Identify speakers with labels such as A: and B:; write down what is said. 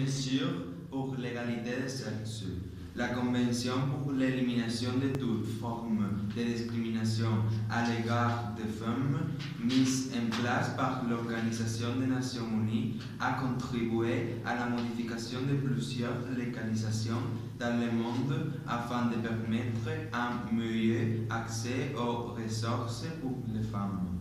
A: mesures pour l'égalité des sexes. La Convention pour l'élimination de toute forme de discrimination à l'égard des femmes, mise en place par l'Organisation des Nations Unies, a contribué à la modification de plusieurs légalisations dans le monde afin de permettre un meilleur accès aux ressources pour les femmes.